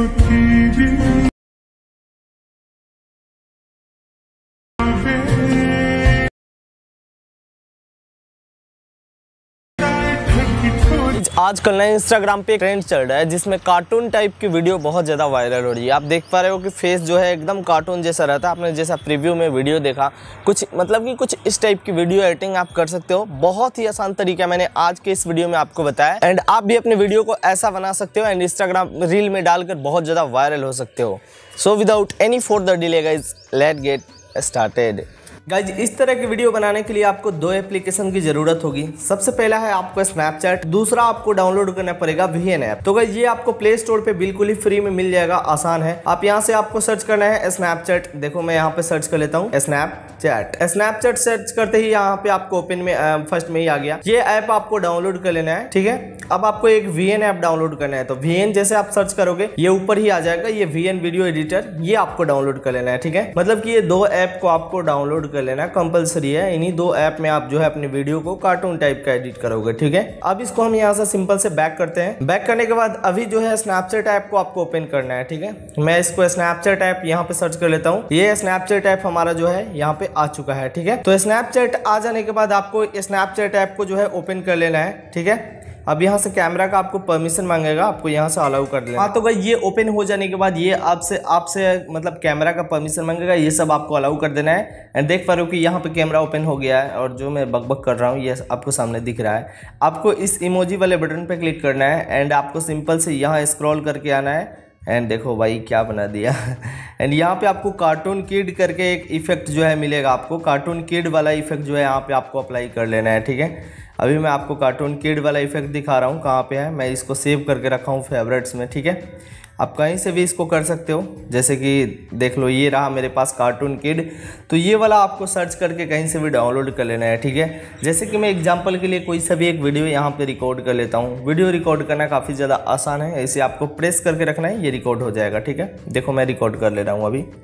आजकल ना इंस्टाग्राम पे ट्रेंड चल रहा है जिसमें कार्टून टाइप की वीडियो बहुत ज़्यादा वायरल हो रही है। आप देख पा रहे हो कि फेस जो है एकदम कार्टून जैसा रहता है। आपने जैसा प्रीव्यू में वीडियो देखा, कुछ मतलब कि कुछ इस टाइप की वीडियो एडिटिंग आप कर सकते हो। बहुत ही आसान तरीका मैंने आज के इस वीडियो में आपको बताया एंड आप भी अपने वीडियो को ऐसा बना सकते हो एंड इंस्टाग्राम रील में डालकर बहुत ज़्यादा वायरल हो सकते हो। So without any further delay guys, let's get started. Guys, इस तरह की वीडियो बनाने के लिए आपको दो एप्लीकेशन की जरूरत होगी। सबसे पहला है आपको स्नैपचैट, दूसरा आपको डाउनलोड करना पड़ेगा VN ऐप। तो गाइज ये आपको प्ले स्टोर पे बिल्कुल ही फ्री में मिल जाएगा, आसान है। आप यहाँ से आपको सर्च करना है स्नैपचैट। देखो मैं यहाँ पे सर्च कर लेता हूँ स्नैपचैट। स्नैपचैट सर्च करते ही यहाँ पे आपको ओपन में फर्स्ट में ही आ गया। ये ऐप आपको डाउनलोड कर लेना है, ठीक है। अब आपको एक VN ऐप डाउनलोड करना है। तो VN जैसे आप सर्च करोगे ये ऊपर ही आ जाएगा, ये VN वीडियो एडिटर, ये आपको डाउनलोड कर लेना है, ठीक है। मतलब कि ये दो ऐप को आपको डाउनलोड कर लेना कंपलसरी है। इन्हीं दो ऐप में आप जो है अपने वीडियो को कार्टून टाइप का एडिट करोगे, ठीक है। अब इसको हम यहाँ से सिंपल से बैक करते हैं। बैक करने के बाद अभी जो है स्नैपचैट ऐप को आपको ओपन करना है, ठीक है। मैं इसको स्नैपचैट ऐप यहाँ पे सर्च कर लेता हूँ। ये स्नैपचैट ऐप हमारा जो है यहाँ पे आ चुका है, ठीक है। तो स्नैपचैट आ जाने के बाद आपको स्नैपचैट ऐप को जो है ओपन कर लेना है, ठीक है। अब यहाँ से कैमरा का आपको परमिशन मांगेगा, आपको यहाँ से अलाउ कर देना। हाँ, तो भाई ये ओपन हो जाने के बाद ये आपसे मतलब कैमरा का परमिशन मांगेगा, ये सब आपको अलाउ कर देना है। एंड देख पा रहे हो कि यहाँ पे कैमरा ओपन हो गया है और जो मैं बकबक कर रहा हूँ ये आपको सामने दिख रहा है। आपको इस इमोजी वाले बटन पे क्लिक करना है एंड आपको सिंपल से यहाँ स्क्रॉल करके आना है। एंड देखो भाई क्या बना दिया एंड यहाँ पे आपको कार्टून किड करके एक इफेक्ट जो है मिलेगा। आपको कार्टून किड वाला इफेक्ट जो है यहाँ पे आपको अप्लाई कर लेना है, ठीक है। अभी मैं आपको कार्टून किड वाला इफेक्ट दिखा रहा हूँ, कहाँ पे है। मैं इसको सेव करके रखा हूँ फेवरेट्स में, ठीक है। आप कहीं से भी इसको कर सकते हो, जैसे कि देख लो ये रहा मेरे पास कार्टून किड। तो ये वाला आपको सर्च करके कहीं से भी डाउनलोड कर लेना है, ठीक है। जैसे कि मैं एग्जांपल के लिए कोई सा भी एक वीडियो यहाँ पे रिकॉर्ड कर लेता हूँ। वीडियो रिकॉर्ड करना काफ़ी ज़्यादा आसान है। इसे आपको प्रेस करके रखना है, ये रिकॉर्ड हो जाएगा, ठीक है। देखो मैं रिकॉर्ड कर ले रहा हूँ अभी।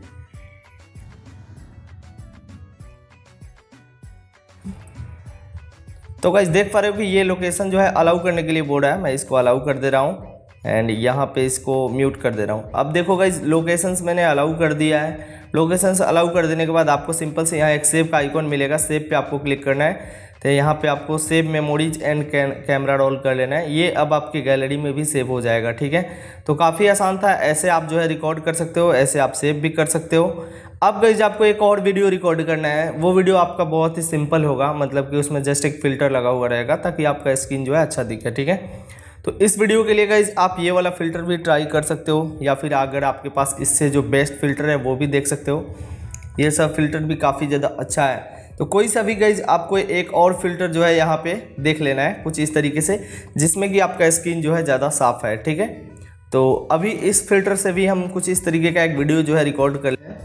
तो गाइस देख पा रहे हो कि ये लोकेशन जो है अलाउ करने के लिए बोल रहा है। मैं इसको अलाउ कर दे रहा हूँ एंड यहाँ पे इसको म्यूट कर दे रहा हूँ। अब देखो गाइस लोकेशंस मैंने अलाउ कर दिया है। लोकेशंस अलाउ कर देने के बाद आपको सिंपल से यहाँ एक सेव का आइकॉन मिलेगा, सेव पे आपको क्लिक करना है। तो यहाँ पे आपको save memories and camera roll कर लेना है। ये अब आपकी गैलरी में भी सेव हो जाएगा, ठीक है। तो काफ़ी आसान था। ऐसे आप जो है रिकॉर्ड कर सकते हो, ऐसे आप सेव भी कर सकते हो। अब गाइस आपको एक और वीडियो रिकॉर्ड करना है। वो वीडियो आपका बहुत ही सिंपल होगा, मतलब कि उसमें जस्ट एक फ़िल्टर लगा हुआ रहेगा ताकि आपका स्किन जो है अच्छा दिखे, ठीक है। तो इस वीडियो के लिए गाइस आप ये वाला फ़िल्टर भी ट्राई कर सकते हो, या फिर अगर आपके पास इससे जो बेस्ट फ़िल्टर है वो भी देख सकते हो। ये सब फ़िल्टर भी काफ़ी ज़्यादा अच्छा है। तो कोई सा भी गाइज आपको एक और फ़िल्टर जो है यहाँ पे देख लेना है कुछ इस तरीके से, जिसमें कि आपका स्किन जो है ज़्यादा साफ़ है, ठीक है। तो अभी इस फिल्टर से भी हम कुछ इस तरीके का एक वीडियो जो है रिकॉर्ड कर लें।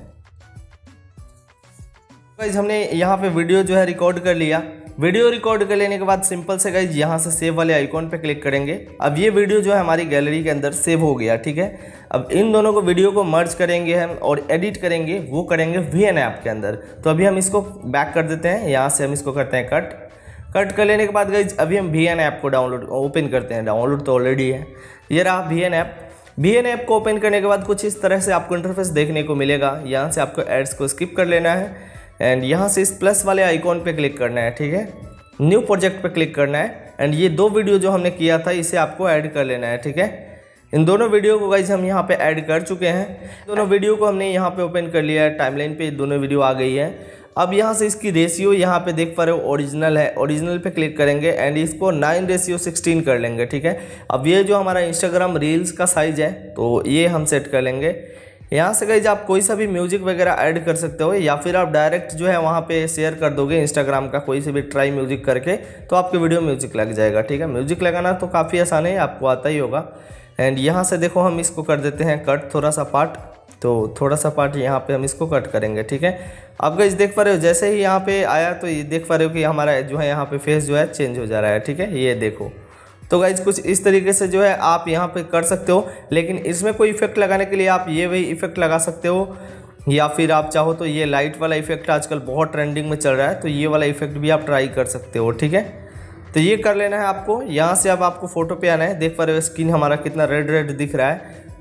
गाइज हमने यहाँ पे वीडियो जो है रिकॉर्ड कर लिया। वीडियो रिकॉर्ड कर लेने के बाद सिंपल से गाइज यहाँ से सेव वाले आइकॉन पे क्लिक करेंगे। अब ये वीडियो जो है हमारी गैलरी के अंदर सेव हो गया, ठीक है। अब इन दोनों को वीडियो को मर्ज करेंगे हम और एडिट करेंगे, वो करेंगे VN ऐप के अंदर। तो अभी हम इसको बैक कर देते हैं, यहाँ से हम इसको करते हैं कट कर लेने के बाद गाइज अभी हम VN ऐप को ओपन करते हैं। डाउनलोड तो ऑलरेडी है, ये रहा VN ऐप। VN ऐप को ओपन करने के बाद कुछ इस तरह से आपको इंटरफेस देखने को मिलेगा। यहाँ से आपको एड्स को स्किप कर लेना है एंड यहाँ से इस प्लस वाले आइकॉन पे क्लिक करना है, ठीक है। न्यू प्रोजेक्ट पे क्लिक करना है एंड ये दो वीडियो जो हमने किया था इसे आपको ऐड कर लेना है, ठीक है। इन दोनों वीडियो को गाइज हम यहाँ पे ऐड कर चुके हैं। दोनों वीडियो को हमने यहाँ पे ओपन कर लिया है, टाइमलाइन पे दोनों वीडियो आ गई है। अब यहाँ से इसकी रेशियो यहाँ पे देख पा रहे हो ओरिजिनल है, ओरिजिनल पे क्लिक करेंगे एंड इसको 9:16 कर लेंगे, ठीक है। अब ये जो हमारा इंस्टाग्राम रील्स का साइज है तो ये हम सेट कर लेंगे। यहाँ से गाइज आप कोई सा भी म्यूजिक वगैरह ऐड कर सकते हो, या फिर आप डायरेक्ट जो है वहाँ पे शेयर कर दोगे इंस्टाग्राम का कोई से भी ट्राई म्यूजिक करके, तो आपके वीडियो म्यूजिक लग जाएगा, ठीक है। म्यूजिक लगाना तो काफ़ी आसान है, आपको आता ही होगा। एंड यहाँ से देखो हम इसको कर देते हैं कट थोड़ा सा पार्ट। तो थोड़ा सा पार्ट यहाँ पे हम इसको कट करेंगे, ठीक है। अब गाइज देख पा रहे हो जैसे ही यहाँ पे आया तो ये देख पा रहे हो कि हमारा जो है यहाँ पे फेस जो है चेंज हो जा रहा है, ठीक है। ये देखो, तो गाइज कुछ इस तरीके से जो है आप यहाँ पे कर सकते हो। लेकिन इसमें कोई इफेक्ट लगाने के लिए आप ये वही इफेक्ट लगा सकते हो, या फिर आप चाहो तो ये लाइट वाला इफेक्ट आजकल बहुत ट्रेंडिंग में चल रहा है, तो ये वाला इफेक्ट भी आप ट्राई कर सकते हो, ठीक है। तो ये कर लेना है आपको। यहाँ से अब आपको फोटो पे आना है। देख पा रहे हो स्किन हमारा कितना रेड रेड दिख रहा है।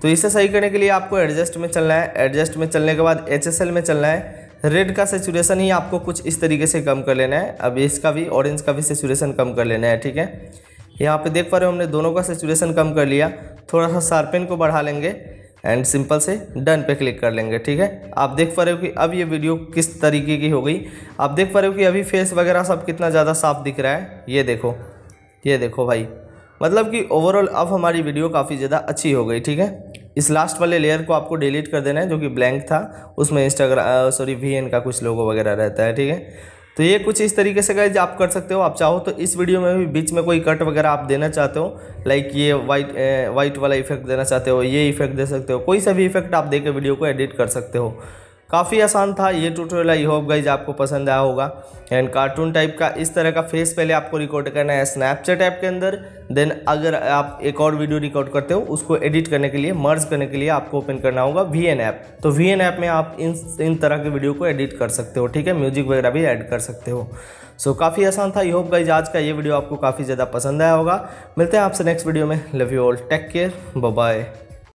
तो इसे सही करने के लिए आपको एडजस्ट में चलना है। एडजस्ट में चलने के बाद HSL में चलना है। रेड का सेचुरेशन ही आपको कुछ इस तरीके से कम कर लेना है। अब इसका भी, ऑरेंज का भी सेचुरेशन कम कर लेना है, ठीक है। यहाँ पे देख पा रहे हो हमने दोनों का सेचुरेशन कम कर लिया। थोड़ा सा शार्पन को बढ़ा लेंगे एंड सिंपल से डन पे क्लिक कर लेंगे, ठीक है। आप देख पा रहे हो कि अब ये वीडियो किस तरीके की हो गई। आप देख पा रहे हो कि अभी फेस वगैरह सब कितना ज़्यादा साफ दिख रहा है। ये देखो भाई, मतलब कि ओवरऑल अब हमारी वीडियो काफ़ी ज़्यादा अच्छी हो गई, ठीक है। इस लास्ट वाले लेयर को आपको डिलीट कर देना है जो कि ब्लैंक था, उसमें VN का कुछ लोगो वगैरह रहता है, ठीक है। तो ये कुछ इस तरीके से गाइस आप कर सकते हो। आप चाहो तो इस वीडियो में भी बीच में कोई कट वगैरह आप देना चाहते हो, लाइक ये वाइट वाला इफेक्ट देना चाहते हो, ये इफेक्ट दे सकते हो, कोई सा भी इफेक्ट आप देकर वीडियो को एडिट कर सकते हो। काफ़ी आसान था ये ट्यूटोरियल। आई होप गाइज आपको पसंद आया होगा। एंड कार्टून टाइप का इस तरह का फेस पहले आपको रिकॉर्ड करना है स्नैपचैट ऐप के अंदर। देन अगर आप एक और वीडियो रिकॉर्ड करते हो उसको एडिट करने के लिए, मर्ज करने के लिए आपको ओपन करना होगा VN ऐप। तो VN ऐप में आप इन तरह के वीडियो को एडिट कर सकते हो, ठीक है। म्यूजिक वगैरह भी ऐड कर सकते हो। सो काफ़ी आसान था। आई होप गाइज आज का ये वीडियो आपको काफ़ी ज़्यादा पसंद आया होगा। मिलते हैं आपसे नेक्स्ट वीडियो में। Love you all, take care, bye bye.